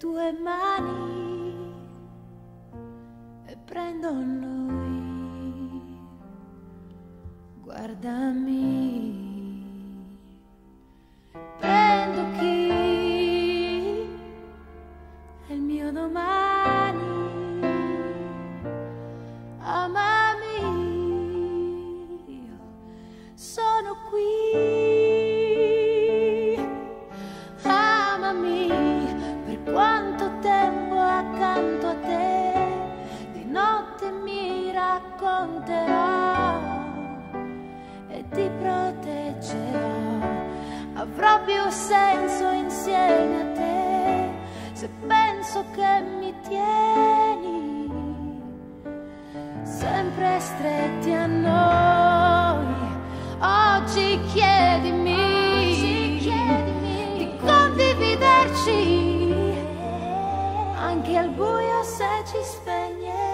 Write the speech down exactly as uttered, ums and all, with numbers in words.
tue mani e prendo noi. Guardami, prendo chi è il mio domani. Amami, io sono qui. Amami, per quanto tempo accanto a te, di notte mi racconterò e ti proteggerò. Avrò più senso insieme a te, se penso che mi tieni sempre stretti a noi. Oggi chiedimi, Oggi chiedimi di condividerci anche al buio se ci spegne.